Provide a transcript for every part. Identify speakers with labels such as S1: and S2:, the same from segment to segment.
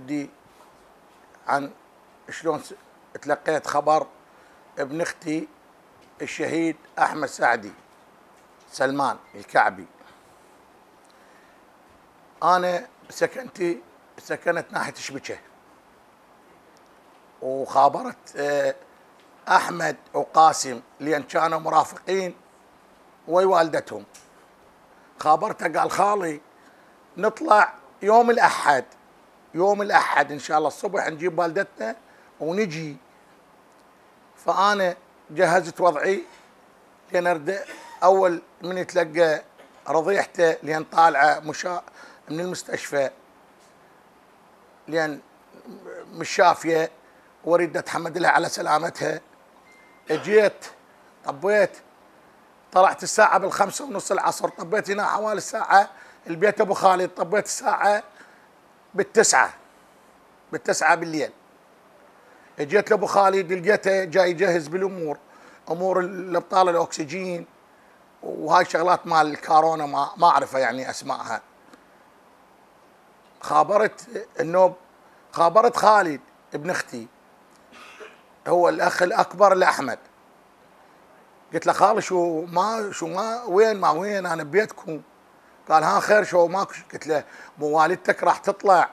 S1: ودي عن شلون تلقيت خبر ابن اختي الشهيد احمد سعدي سلمان الكعبي. انا سكنت ناحيه شبكه، وخابرت احمد وقاسم لان كانوا مرافقين ويا والدتهم. خابرته قال خالي نطلع يوم الاحد ان شاء الله الصبح نجيب والدتنا ونجي. فانا جهزت وضعي لان ارد اول من يتلقى رضيعته لان طالعه من المستشفى لان مش شافيه واريد اتحمد لها على سلامتها. اجيت طبيت، طلعت الساعه بالخمسة ونص العصر، طبيت هنا حوالي الساعه البيت ابو خالد، طبيت الساعه بالتسعه بالليل. اجيت لابو خالد لقيته جاي يجهز بالامور، امور الابطال الاكسجين وهاي شغلات مال الكورونا ما اعرفها يعني اسمائها. خابرت النوب، خابرت خالد ابن اختي هو الاخ الاكبر لاحمد. قلت له خالي شو ما وين انا ببيتكم. قال ها خير شو ماكو. قلت له مو والدتك راح تطلع،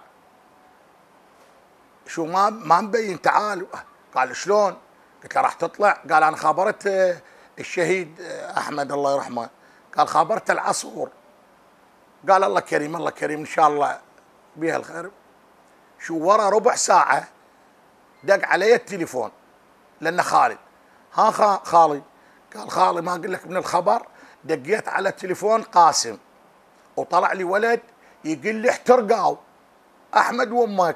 S1: شو ما مبين تعال. قال شلون؟ قلت له راح تطلع. قال انا خابرت الشهيد احمد الله يرحمه. قال خابرت العصور. قال الله كريم الله كريم ان شاء الله بيها الخير. شو ورا ربع ساعه دق علي التليفون لان خالد ها خالي. قال خالي ما اقول لك من الخبر. دقيت على التليفون قاسم وطلع لي ولد يقول لي احترقوا احمد وامك.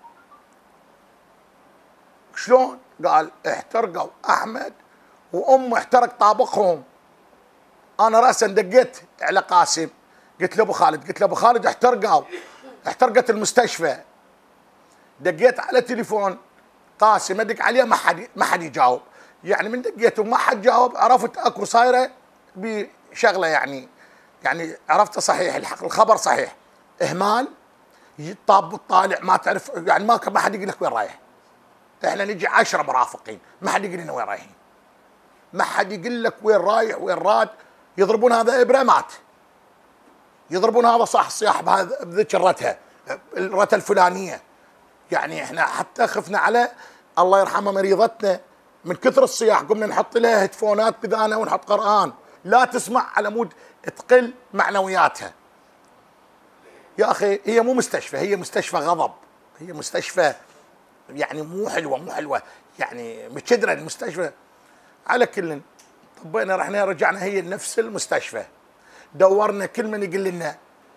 S1: شلون؟ قال احترقوا احمد وامه احترق طابقهم. انا راسا دقيت على قاسم قلت له ابو خالد احترقت المستشفى. دقيت على تليفون قاسم ادق عليه ما حد يجاوب. يعني من دقيته ما حد جاوب عرفت اكو صايره بشغله يعني عرفت صحيح الخبر صحيح. اهمال طاب طالع ما تعرف يعني ما حد يقول لك وين رايح. احنا نجي 10 مرافقين ما حد يقول لنا وين رايحين، ما حد يقول لك وين رايح وين راد. يضربون هذا ابره مات، يضربون هذا صح صياح بذيك الرته الفلانيه. يعني احنا حتى خفنا على الله يرحمها مريضتنا من كثر الصياح، قمنا نحط لها هيدفونات بذانها ونحط قرآن لا تسمع على مود تقل معنوياتها. يا اخي هي مو مستشفى، هي مستشفى غضب، هي مستشفى يعني مو حلوه يعني متشدره المستشفى. على كل طبينا رحنا رجعنا هي نفس المستشفى. دورنا كل من يقول لنا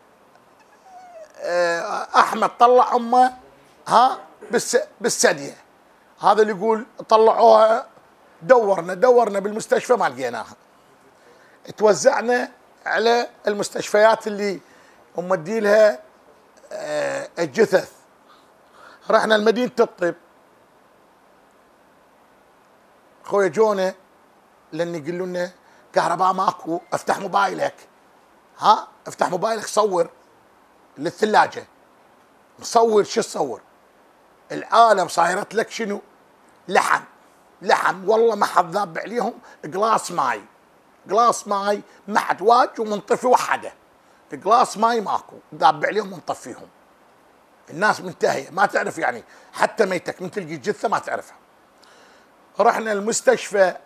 S1: احمد طلع امه ها بالثديه، هذا اللي يقول طلعوها. دورنا بالمستشفى ما لقيناها. توزعنا على المستشفيات اللي مدي لها الجثث. رحنا لمدينه الطب، خويا جونا لان يقولوا لنا كهرباء ماكو. افتح موبايلك صور للثلاجه. نصور شو تصور؟ العالم صايرت لك شنو؟ لحم والله ما حد ذاب عليهم قلاص ماي ما حد واج ومنطفي وحده. قلاص ماي ماكو ذاب عليهم ونطفيهم. الناس منتهيه ما تعرف يعني حتى ميتك من تلقي الجثه ما تعرفها. رحنا المستشفى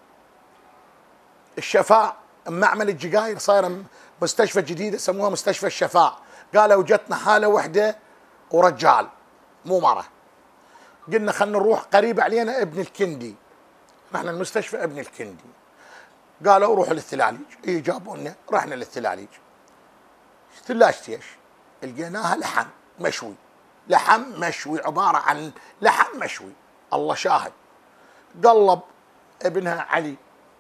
S1: الشفاء معمل الجقاير، صايره مستشفى جديده سموها مستشفى الشفاء. قالوا جتنا حاله وحده ورجال مو مره. قلنا خلنا نروح قريب علينا ابن الكندي. رحنا المستشفى ابن الكندي، قالوا روحوا للثلاليج. جابونا رحنا للثلاليج. ثلاجتي ايش؟ لقيناها لحم مشوي عباره عن لحم مشوي. الله شاهد. قلب ابنها علي،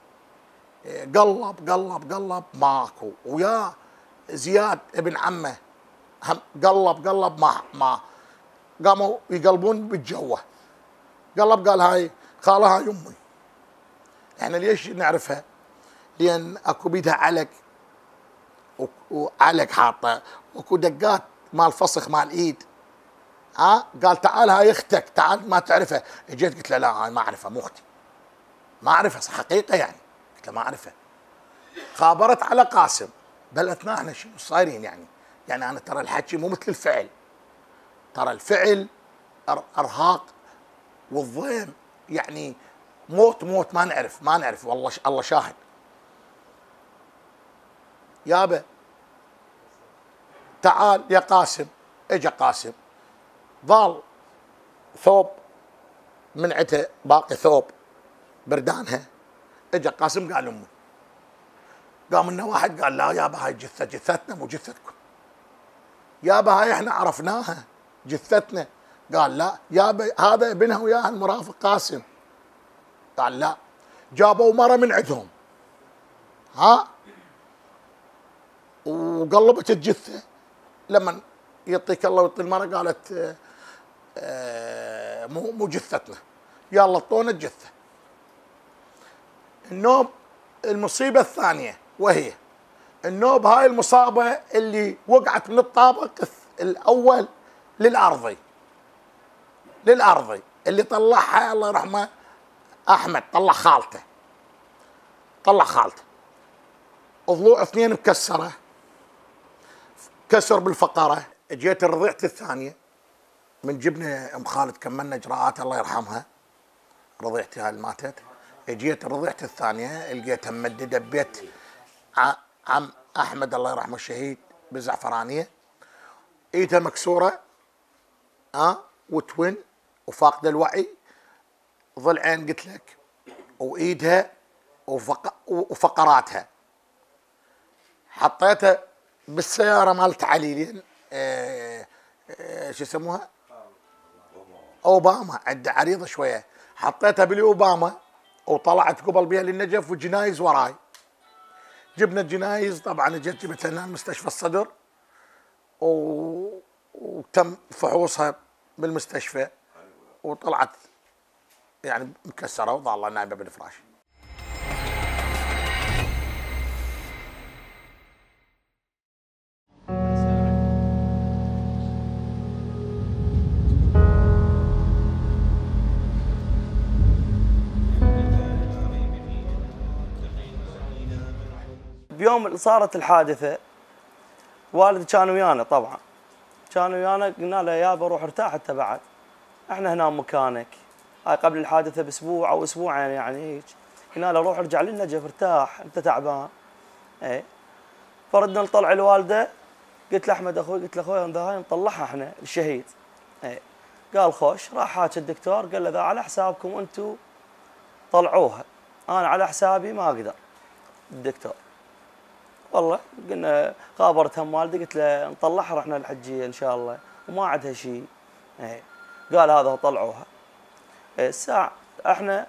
S1: قلب ماكو. ويا زياد ابن عمه هم قلب ما قاموا يقلبون بالجوه. قال هاي خالها هاي امي. احنا ليش نعرفها؟ لان اكو بيدها علق وعلق حاطه، واكو دقات مال فسخ مال ايد قال تعال هاي اختك، تعال ما تعرفها. اجيت قلت له لا هاي ما اعرفها، مو اختي، ما اعرفها حقيقه يعني. قلت له ما اعرفها. خابرت على قاسم، بلتنا احنا شنو صايرين يعني. يعني انا ترى الحكي مو مثل الفعل، ترى الفعل ارهاق والضيم يعني موت موت، ما نعرف والله الله شاهد. يابا تعال يا قاسم. اجى قاسم، ظل ثوب من عته باقي ثوب بردانها. اجى قاسم قال امي، قام لنا واحد قال لا يابا هاي جثتنا مو جثتكم، يابا هاي احنا عرفناها جثتنا. قال لا يابا هذا ابنها وياها المرافق قاسم. قال لا، جابوا مره من عندهم وقلبت الجثه. لما يعطيك الله ويعطي المره قالت مو جثتنا، يلا اعطونا الجثه. النوب المصيبه الثانيه، وهي النوب هاي المصابه اللي وقعت من الطابق الاول للارضي اللي طلعها الله يرحمه احمد، طلع خالته ضلوع اثنين مكسره، كسر بالفقره. جيت الرضيعه الثانيه من جبنا ام خالد، كملنا اجراءات الله يرحمها، رضيعتها اللي ماتت. جيت الرضيعه الثانيه لقيتها ممدده ببيت عم احمد الله يرحمه الشهيد بالزعفرانيه، ايدها مكسوره وتون وفاقده الوعي، ضلعين قلت لك، وايدها وفقراتها. حطيتها بالسياره مالت علي شو يسموها؟ اوباما، عنده عريضه شويه. حطيتها بالاوباما وطلعت قبل بها للنجف، والجنايز وراي. جبنا الجنايز، طبعا اجت جبتها هنا مستشفى الصدر وتم فحوصها بالمستشفى، وطلعت يعني مكسره وظل نايمه بالفراش.
S2: بيوم اللي صارت الحادثه والدي كان ويانا، طبعا كان ويانا. قلنا له يابا روح ارتاح انت بعد، احنا هنا مكانك. هاي قبل الحادثه باسبوع او اسبوعين يعني هيك. قلنا له روح ارجع للنجف ارتاح انت تعبان. فردنا نطلع الوالده. قلت له احمد اخوي، قلت له اخوي هاي نطلعها احنا الشهيد. قال خوش. راح حاكي الدكتور قال له ذا على حسابكم انتم طلعوها، انا على حسابي ما اقدر. الدكتور والله قلنا خابرت هم والدي، قلت له نطلعها رحنا الحجيه ان شاء الله وما عندها شيء. قال هذا طلعوها. الساعه احنا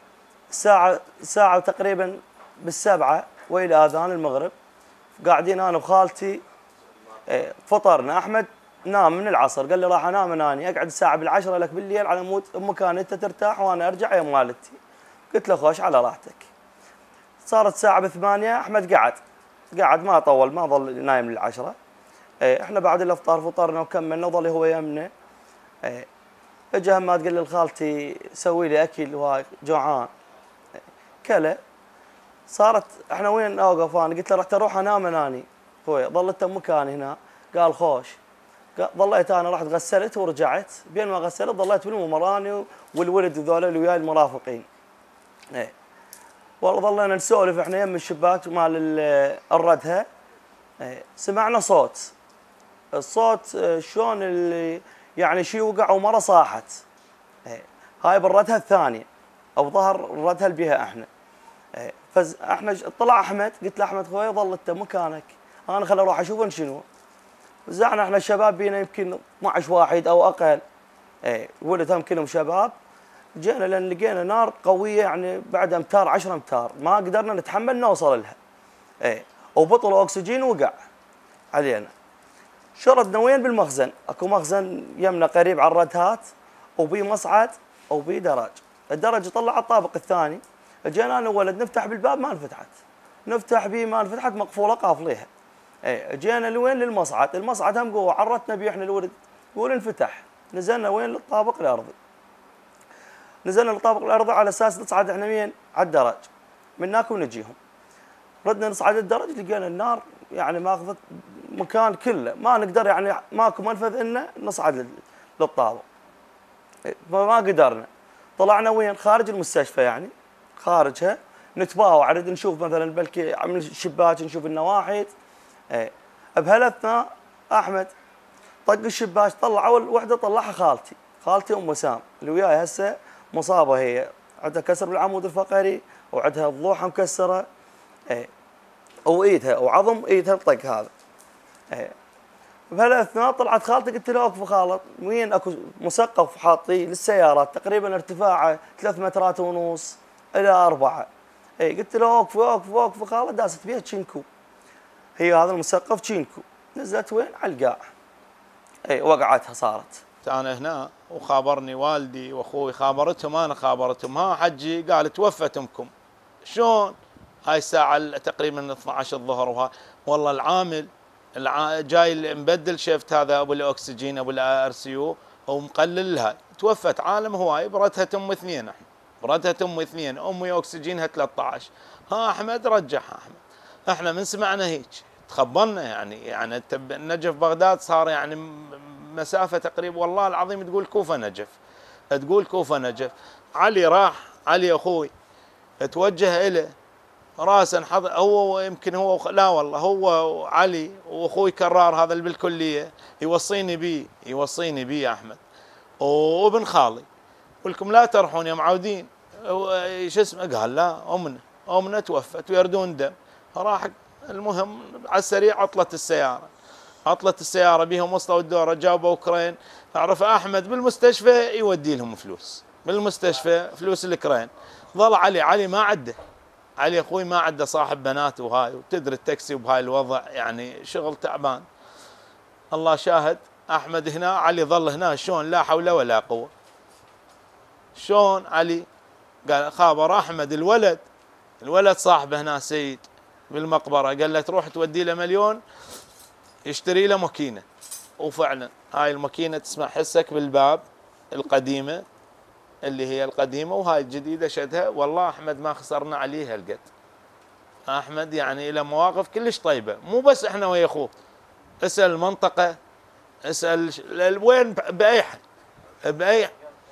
S2: ساعه تقريبا بالسبعه والى اذان المغرب قاعدين انا وخالتي. فطرنا. احمد نام من العصر، قال لي راح انام اناني، اقعد الساعه بالعشره لك بالليل على مود مكان انت ترتاح وانا ارجع يم والدتي. قلت له خوش على راحتك. صارت ساعه بثمانيه احمد قعد ما طول، ما ظل نايم للعشره. احنا بعد الافطار فطرنا وكملنا وظل هو يمنا. اجى همات قال لي لخالتي سوي لي اكل وهاي جوعان. كله. صارت احنا وين اوقف انا؟ قلت له رحت اروح انام اناني خويا، ظلت مكاني هنا. قال خوش. ظليت انا رحت غسلت ورجعت، بين ما غسلت ظليت بالممراني والولد ذولا اللي وياي المرافقين. والله ظلينا نسولف احنا يم الشباك مال الردهه. سمعنا صوت. الصوت شلون اللي يعني شي وقع ومره صاحت. هاي بالردهه الثانيه او ظهر الردهه اللي بيها احنا. فاحنا طلع احمد، قلت له احمد خوي ظل انت مكانك، انا خل اروح اشوف شنو. زعنا احنا الشباب بينا يمكن 12 واحد او اقل. ولد هم كلهم شباب. جينا لان لقينا نار قويه يعني بعد امتار 10 امتار، ما قدرنا نتحمل نوصل لها. وبطل اكسجين وقع علينا. شردنا وين بالمخزن، اكو مخزن يمنا قريب على الردهات وبي مصعد وبي درج. الدرج يطلع على الطابق الثاني. جينا انا وولد نفتح بالباب ما انفتحت، نفتح بيه ما انفتحت، مقفوله قافليها. جينا لوين؟ للمصعد. المصعد هم قوه، عرتنا بيه احنا الولد، قول انفتح نزلنا وين؟ للطابق الارضي. نزلنا للطابق الارضي على اساس نصعد احنا وين؟ على الدرج، من هناك ونجيهم. ردنا نصعد الدرج لقينا النار يعني ماخذت مكان كله، ما نقدر يعني ماكو منفذ انه نصعد للطابق. فما قدرنا. طلعنا وين؟ خارج المستشفى، يعني خارجها نتباوع، نريد نشوف مثلا بلكي من الشباك نشوف النواحي. بهالاثناء احمد طق الشباك، طلع اول وحده طلعها خالتي ام وسام اللي وياي هسه مصابه، هي عندها كسر بالعمود الفقري وعندها ضلوعها مكسره، وايدها وعظم ايدها الطق هذا. بهالاثناء طلعت خالتي، قلت لها اوقفوا خالد، وين اكو مسقف حاطيه للسيارات تقريبا ارتفاعه 3 مترات ونص الى 4. قلت لها اوقفوا خالد، داست بيها تشينكو، هي هذا المسقف تشينكو. نزلت وين؟ على القاع. وقعتها صارت.
S3: انا هنا وخابرني والدي واخوي، خابرتهم انا خابرتهم، ها حجي قال توفت امكم. شلون؟ هاي الساعه تقريبا 12 الظهر، وها والله العامل جاي مبدل شفت هذا ابو الاكسجين ابو الار سي يو ومقلل لها، توفت عالم هواي، برتها تم 2. احنا برتها تم 2، امي اكسجينها 13. ها احمد رجعها احمد. احنا من سمعنا هيك تخبرنا، يعني نجف بغداد صار يعني مسافه تقريبا والله العظيم تقول كوفه نجف، تقول كوفه نجف. علي راح، علي اخوي توجه اليه راسا هو يمكن هو لا والله هو علي واخوي كرار هذا اللي بالكليه يوصيني بيه يا احمد، وابن خالي ولكم لا ترحون يا معودين. شو اسمه؟ قال لا امنا توفت ويردون دم. راح المهم على السريع عطلت السياره بيهم، وصلوا الدوره جابوا كرين. اعرف احمد بالمستشفى يودي لهم فلوس، بالمستشفى فلوس الكرين. ظل علي ما عده، علي اخوي ما عده، صاحب بنات وهاي، وتدري التاكسي وبهاي الوضع يعني شغل تعبان. الله شاهد، احمد هنا، علي ظل هنا. شلون؟ لا حول ولا قوه. شلون علي؟ قال خابر احمد الولد صاحبه هنا سيد بالمقبره، قال له تروح تودي له 1,000,000 يشتري له ماكينه. وفعلا هاي الماكينه تسمع حسك بالباب القديمه، اللي هي القديمه، وهاي الجديده شدها. والله احمد ما خسرنا عليه هالقد. احمد يعني له مواقف كلش طيبه، مو بس احنا ويا اخوه، اسال المنطقه، اسال وين، باي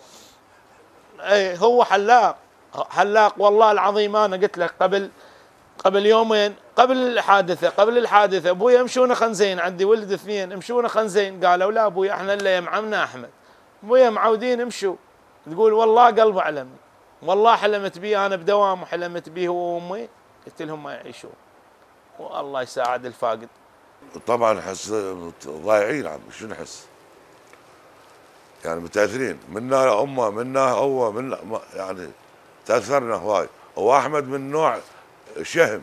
S3: اي هو حلاق والله العظيم. انا قلت لك قبل يومين قبل الحادثه ابويا امشونا خنزين، عندي ولد 2 امشونا خنزين. قالوا لا ابويا احنا اللي يمعمنا احمد، ابويا معودين امشوا. تقول والله قلبه علمي، والله حلمت بيه انا بدوام، وحلمت بيه هو وامي، قلت لهم ما يعيشون، والله يساعد الفاقد.
S4: طبعا حس ضايعين، عم شو نحس؟ يعني متاثرين، منا امه منا هو منا يعني تاثرنا هواي. هو احمد من نوع شهم،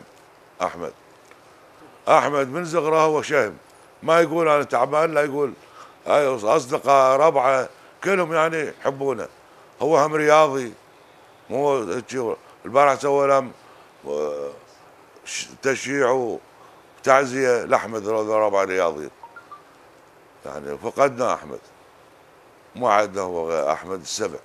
S4: احمد من صغره هو شهم، ما يقول انا تعبان، لا يقول هاي اصدقاء ربعه كلهم يعني يحبونه. هو هم رياضي، مو هيك. البارح سوى لهم تشييع وتعزيه لاحمد ربعه رياضي. يعني فقدنا احمد، مو عندنا هو احمد السبع.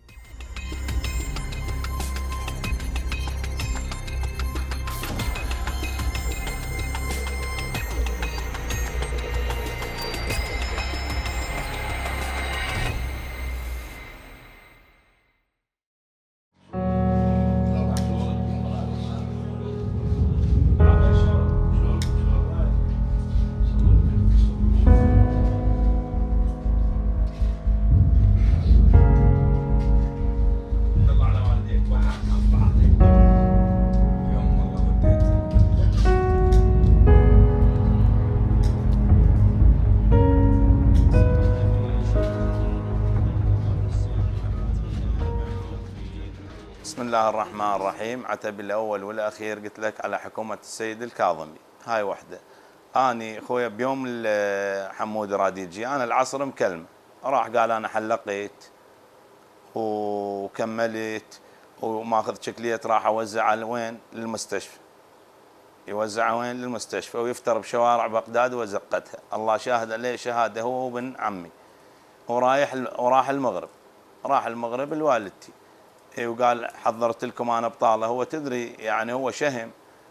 S3: بسم الله الرحمن الرحيم. عتب الاول والاخير قلت لك على حكومه السيد الكاظمي، هاي وحده. اني اخويا بيوم حمود راد يجي، انا العصر مكلمه، راح قال انا حلقيت وكملت وماخذ شكليه، راح اوزعها وين؟ للمستشفى. يوزعها وين؟ للمستشفى، ويفتر بشوارع بغداد وزقتها. الله شاهد عليه شهاده هو وابن عمي. وراح المغرب، راح المغرب لوالدتي. وقال حضرت لكم انا بطاله. هو تدري يعني هو شهم،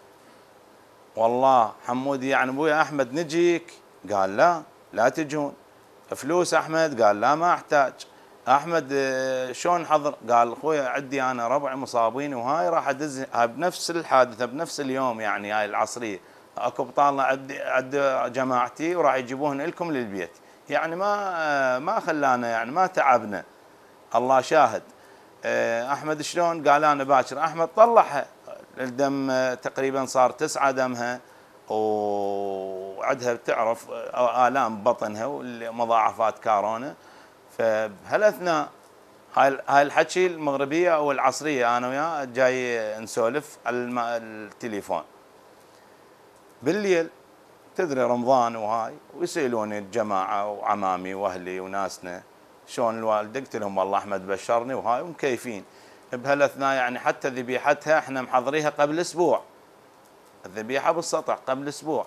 S3: والله حمودي يعني ابويا احمد نجيك؟ قال لا تجون. فلوس احمد؟ قال لا ما احتاج. احمد شلون حضر؟ قال اخوي عندي انا ربعي مصابين وهاي راح ادز هاي بنفس الحادثه بنفس اليوم، يعني هاي العصريه اكو بطاله عند جماعتي وراح يجيبوهن لكم للبيت. يعني ما خلانا، يعني ما تعبنا، الله شاهد. احمد شلون؟ قال انا باكر. احمد طلعها الدم تقريبا صار 9 دمها، وعدها بتعرف الام بطنها ومضاعفات كورونا. فبهالاثناء هاي الحكي المغربيه او العصريه انا وياه جاي نسولف على التليفون. بالليل تدري رمضان وهاي، ويسالوني الجماعه وعمامي واهلي وناسنا شلون الوالده؟ قلت لهم والله احمد بشرني وهاي ومكيفين. بهالاثناء يعني حتى ذبيحتها احنا محضريها قبل اسبوع، الذبيحه بالسطح قبل اسبوع.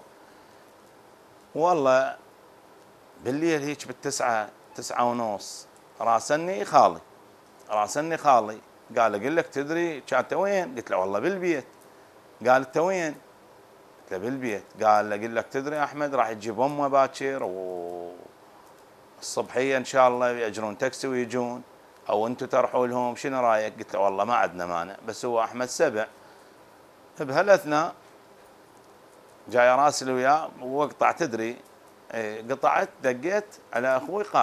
S3: والله بالليل هيك بالتسعة 9:30 راسلني خالي قال اقول لك تدري كانت وين؟ قلت له والله بالبيت. قال انت وين؟ قلت له بالبيت. قال اقول لك تدري احمد راح يجيب امه باكر والصبحيه ان شاء الله ياجرون تاكسي ويجون، او انتم تروحوا لهم، شنو رايك؟ قلت له والله ما عندنا مانع، بس هو احمد سبع. بهالاثناء جاي راسل وياه وقطع تدري، قطعت دقيت على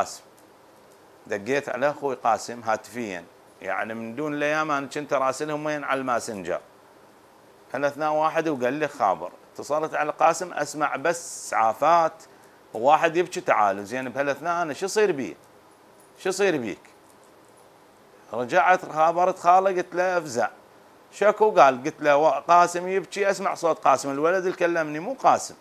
S3: اخوي قاسم هاتفيا، يعني من دون الايام انا كنت راسلهم وين على الماسنجر. هالاثناء واحد وقال لي خابر، اتصلت على قاسم اسمع بس اسعافات وواحد يبكي تعالوا. زين بهالاثناء انا شو يصير بيك؟ رجعت خابرت خاله قلت له افزع شكو؟ قلت له قاسم يبكي، اسمع صوت قاسم، الولد اللي كلمني مو قاسم.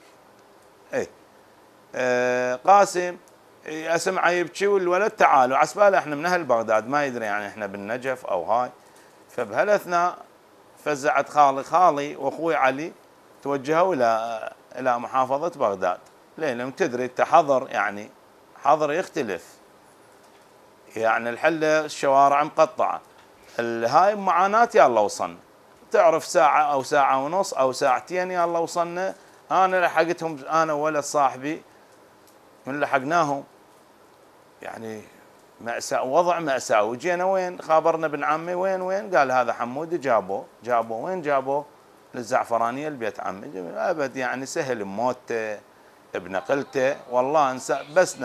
S3: قاسم اسمعه يبكي والولد تعالوا، عسباله احنا من اهل بغداد ما يدري يعني احنا بالنجف او هاي. فبهالاثناء فزعت خالي واخوي علي توجهوا الى محافظه بغداد، لان تدري انت حظر، يعني حظر يختلف، يعني الحله الشوارع مقطعه، هاي معاناه. يلا وصلنا، تعرف ساعه او ساعه ونص او ساعتين يلا وصلنا. انا لحقتهم انا وولد صاحبي من لحقناهم، يعني مأساة، وضع مأساة. وجينا وين؟ خابرنا ابن عمي وين؟ قال هذا حمودي جابوه. وين جابوه؟ للزعفرانية البيت عمي. ابد يعني سهل موته بنقلته، والله انسى بس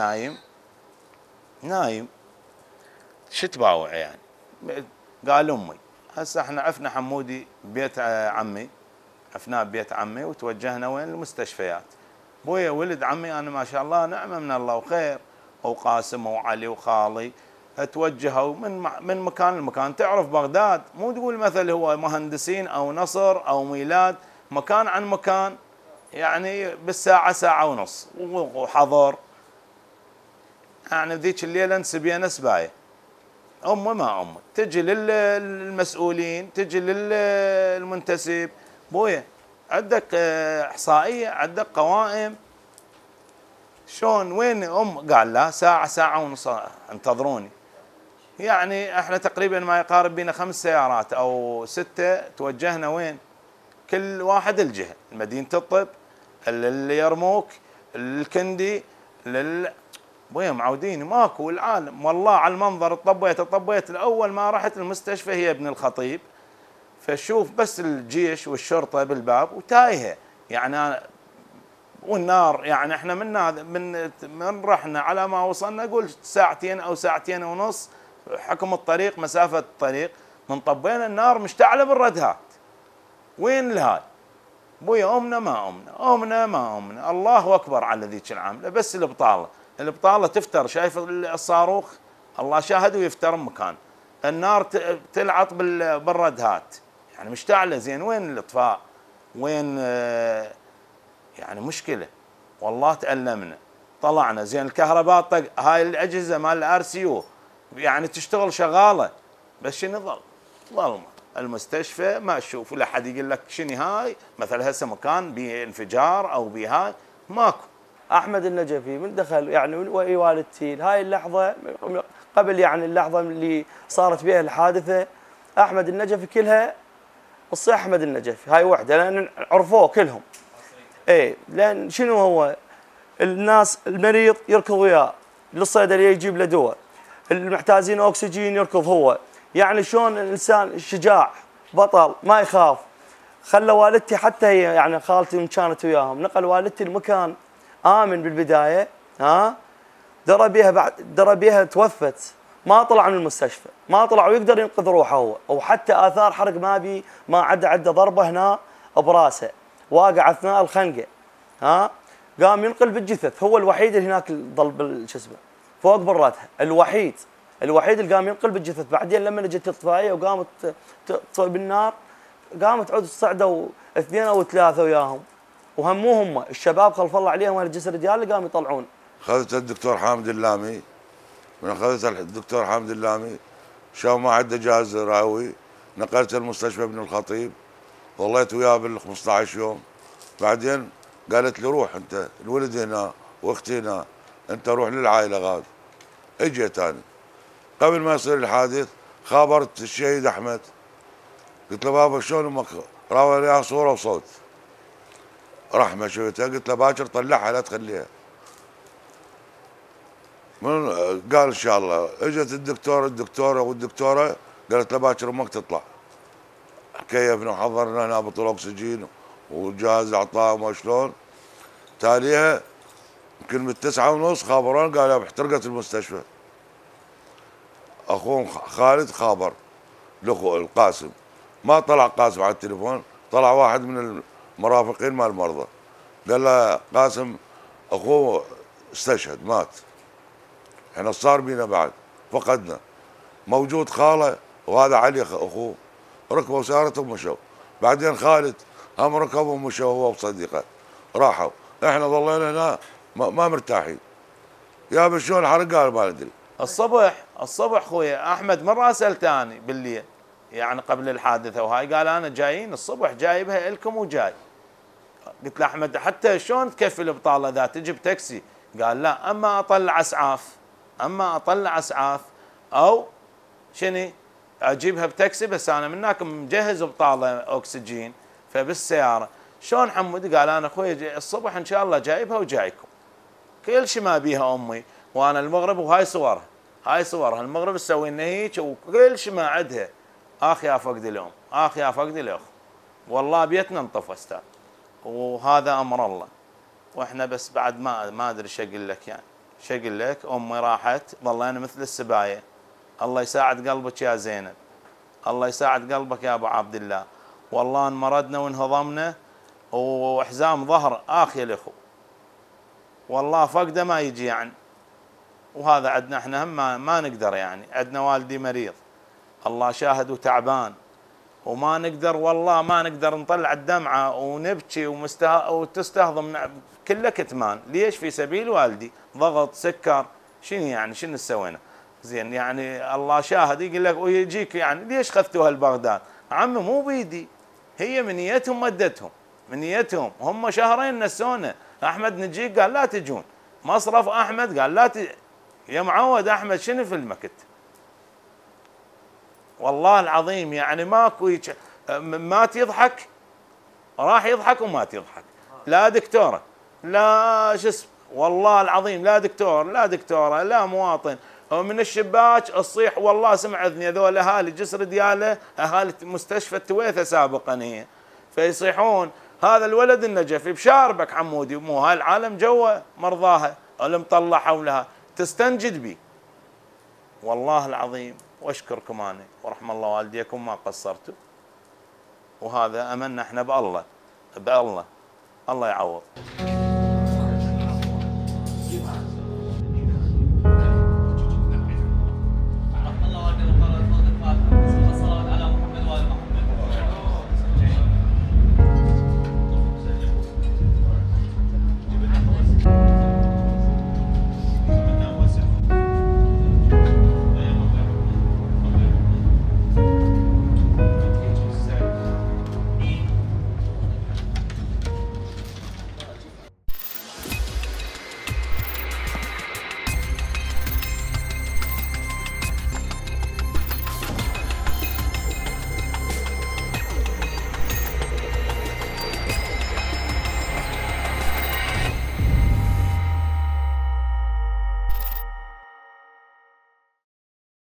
S3: نايم شو تباوع يعني. قال امي هسه احنا عفنا حمودي بيت عمي، عفناه ببيت عمي وتوجهنا وين؟ المستشفيات. بويا ولد عمي انا ما شاء الله نعمه من الله وخير، وقاسم وعلي وخالي توجهوا من مكان لمكان. تعرف بغداد مو تقول مثل هو مهندسين او نصر او ميلاد، مكان عن مكان، يعني بالساعه ساعه ونص وحضر. يعني ذيك الليله انسبينا سبايه، ما تجي للمسؤولين، تجي للمنتسب. بويا عندك احصائيه، عندك قوائم، شلون وين قال لا ساعه ونص انتظروني. يعني احنا تقريبا ما يقارب بينا 5 سيارات او 6 توجهنا وين؟ كل واحد الجهه، مدينه الطب، اليرموك، الكندي، بويا معودين ماكو العالم. والله على المنظر طبيت الاول ما رحت المستشفى هي ابن الخطيب، فشوف بس الجيش والشرطه بالباب وتايهه يعني. والنار يعني احنا من رحنا على ما وصلنا قول ساعتين او ساعتين ونص حكم الطريق، مسافه الطريق من طبينا النار مشتعله بالردهات. وين الهاي؟ بويا امنا ما امنا الله اكبر على ذيك العامله. بس البطاله تفتر، شايف الصاروخ الله شاهد ويفتر مكان، النار تلعط بالردهات يعني مشتعله. زين وين الاطفاء؟ وين يعني مشكله والله تألمنا. طلعنا زين الكهرباء طق، هاي الاجهزه مال الار سي يو يعني تشتغل شغاله، بس شنو ظلمه. المستشفى ما تشوف ولا حد يقول لك شنو هاي، مثلا هسه مكان بيه انفجار او بيه هاي ماكو.
S2: احمد النجفي من دخل يعني ويا والدتي هاي اللحظه قبل يعني اللحظه اللي صارت بها الحادثه، احمد النجفي كلها تصيح احمد النجفي، هاي وحده لان عرفوه كلهم. ايه لان شنو هو؟ الناس المريض يركض وياه، للصيدليه يجيب له دواء، المحتاجين اكسجين يركض هو، يعني شلون الانسان شجاع بطل ما يخاف. خلى والدتي حتى هي يعني خالتي من كانت وياهم، نقل والدتي المكان امن بالبدايه، ها درى بيها توفت، ما طلع من المستشفى، ما طلع ويقدر ينقذ روحه هو، وحتى اثار حرق ما عنده ضربه هنا براسه، واقع اثناء الخنقه، ها قام ينقل بالجثث، هو الوحيد اللي هناك ضل شو اسمه فوق براتها، الوحيد اللي قام ينقل بالجثث. بعدين لما اجت الاطفائيه وقامت تطفئ بالنار، قامت عود صعدوا اثنين او ثلاثه وياهم، وهموهم الشباب خلف الله عليهم اهل الجسر الرجال اللي قاموا يطلعون.
S4: خذت الدكتور حامد اللامي، من اخذت الدكتور حامد اللامي شاف ما عنده جهاز رئوي، نقلته المستشفى ابن الخطيب، ظليت وياه بال 15 يوم. بعدين قالت لي روح انت، الولد هنا واختي هنا، انت روح للعائله غاد. اجيت انا قبل ما يصير الحادث، خابرت الشهيد احمد، قلت له بابا شلون امك؟ راوي لي صوره وصوت. رحمه شفتها، قلت له باكر طلعها لا تخليها. من قال ان شاء الله. اجت الدكتوره والدكتوره قالت له باكر امك تطلع. كيفنا وحضرنا هنا بطل اكسجين والجهاز اعطاه وما شلون. تاليها يمكن من 9:30 خابرون قال احترقت المستشفى. اخوهم خالد خابر لاخو القاسم، ما طلع قاسم على التليفون، طلع واحد من المرافقين مال المرضى قال له قاسم اخوه استشهد مات. احنا صار بينا بعد فقدنا. موجود خاله وهذا علي اخوه، ركبوا سيارتهم ومشوا. بعدين خالد هم ركبوا ومشوا هو وصديقه راحوا. احنا ظلينا هنا ما مرتاحين. يا بشون الحرق قال ما ندري.
S3: الصبح خويا احمد مره سالتاني بالليل يعني قبل الحادثه وهاي، قال انا جايين الصبح جايبها لكم وجاي. قلت له احمد حتى شلون تكفي البطاله ذا تجي بتاكسي؟ قال لا، اما اطلع اسعاف او شنو اجيبها بتاكسي، بس انا من هناك مجهز بطاله اكسجين فبالسياره. شلون حمود؟ قال انا اخوي الصبح ان شاء الله جايبها وجايكم. كل شيء ما بيها امي، وانا المغرب وهاي صورها المغرب تسوي لنا هيك وكل شيء ما عندها. اخ يا فقد الام، اخ يا فقد الاخ، والله بيتنا انطفى استاذ، وهذا امر الله. واحنا بس بعد ما ادري ايش اقول لك، يعني ايش اقول لك. امي راحت ظلينا مثل السبايه. الله يساعد قلبك يا زينب، الله يساعد قلبك يا ابو عبد الله. والله انمرضنا وانهضمنا وحزام ظهر اخ يا الاخو، والله فقده ما يجي يعني. وهذا عندنا احنا هم ما نقدر، يعني عندنا والدي مريض الله شاهد وتعبان، وما نقدر والله ما نقدر نطلع الدمعه ونبكي وتستهضم كله كتمان. ليش؟ في سبيل والدي، ضغط سكر، شنو يعني شنو سوينا؟ زين يعني الله شاهد. يقول لك ويجيك يعني ليش خذتوها لبغداد؟ عمي مو بيدي، هي من نيتهم مدتهم، من نيتهم هم شهرين نسونا. احمد نجيك قال لا تجون، مصرف احمد قال لا يا معود احمد شنو فيلمك؟ والله العظيم يعني ماكو مات يضحك، راح يضحك ومات يضحك. لا دكتوره لا شو اسمه، والله العظيم لا دكتور لا دكتوره لا مواطن، من الشباك تصيح. والله سمع اذني هذول اهالي جسر دياله، اهالي مستشفى التويثه سابقا هي، فيصيحون هذا الولد النجفي بشاربك حمودي، مو هاي العالم جوا مرضاها المطلع حولها تستنجد بي. والله العظيم واشكركم انا ورحم الله والديكم ما قصرتوا. وهذا امنا احنا بالله الله يعوض.